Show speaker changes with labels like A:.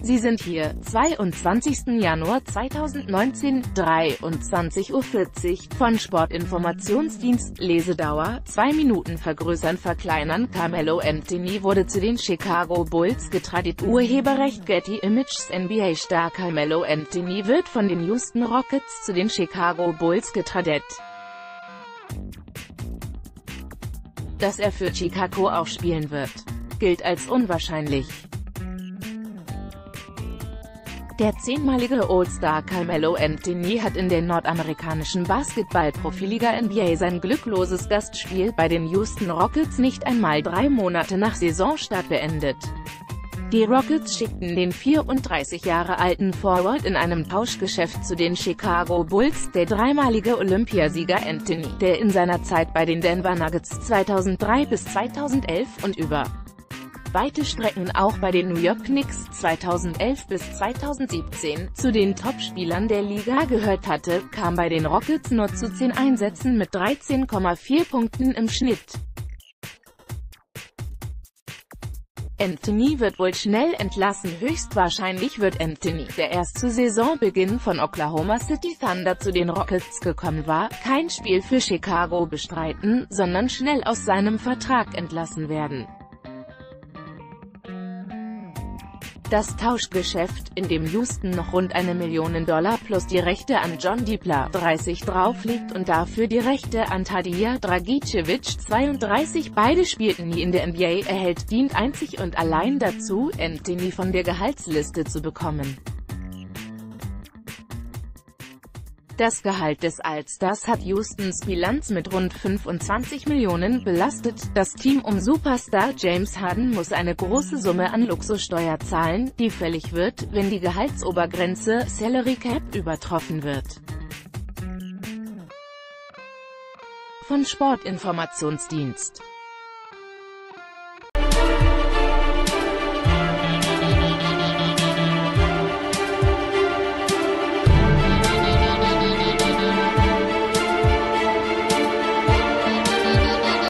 A: Sie sind hier, 22. Januar 2019, 23:40 Uhr, von Sportinformationsdienst, Lesedauer, 2 Minuten vergrößern verkleinern. Carmelo Anthony wurde zu den Chicago Bulls getradet. Urheberrecht Getty Images. NBA-Star Carmelo Anthony wird von den Houston Rockets zu den Chicago Bulls getradet. Dass er für Chicago auch spielen wird, gilt als unwahrscheinlich. Der 10-malige All-Star Carmelo Anthony hat in der nordamerikanischen Basketball-Profiliga NBA sein glückloses Gastspiel bei den Houston Rockets nicht einmal 3 Monate nach Saisonstart beendet. Die Rockets schickten den 34 Jahre alten Forward in einem Tauschgeschäft zu den Chicago Bulls. Der dreimalige Olympiasieger Anthony, der in seiner Zeit bei den Denver Nuggets 2003 bis 2011 und über weite Strecken auch bei den New York Knicks 2011 bis 2017 zu den Topspielern der Liga gehört hatte, kam bei den Rockets nur zu 10 Einsätzen mit 13,4 Punkten im Schnitt. Anthony wird wohl schnell entlassen. Höchstwahrscheinlich wird Anthony, der erst zu Saisonbeginn von Oklahoma City Thunder zu den Rockets gekommen war, kein Spiel für Chicago bestreiten, sondern schnell aus seinem Vertrag entlassen werden. Das Tauschgeschäft, in dem Houston noch rund $1 Million plus die Rechte an John Diepler, 30, drauflegt und dafür die Rechte an Tadija Dragicevic, 32, beide spielten nie in der NBA, erhält, dient einzig und allein dazu, Anthony von der Gehaltsliste zu bekommen. Das Gehalt des Allstars hat Houstons Bilanz mit rund 25 Millionen belastet. Das Team um Superstar James Harden muss eine große Summe an Luxussteuer zahlen, die fällig wird, wenn die Gehaltsobergrenze Salary Cap übertroffen wird. Von Sportinformationsdienst.